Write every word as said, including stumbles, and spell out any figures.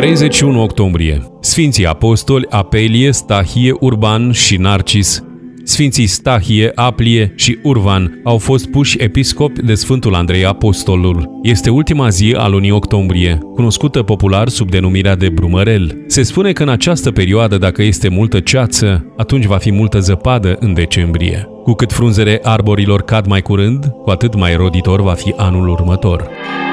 treizeci și unu octombrie. Sfinții apostoli Apelie, Stahie, Urban și Narcis. Sfinții Stahie, Aplie și Urban au fost puși episcopi de Sfântul Andrei Apostolul. Este ultima zi a lunii octombrie, cunoscută popular sub denumirea de Brumărel. Se spune că în această perioadă, dacă este multă ceață, atunci va fi multă zăpadă în decembrie. Cu cât frunzele arborilor cad mai curând, cu atât mai roditor va fi anul următor.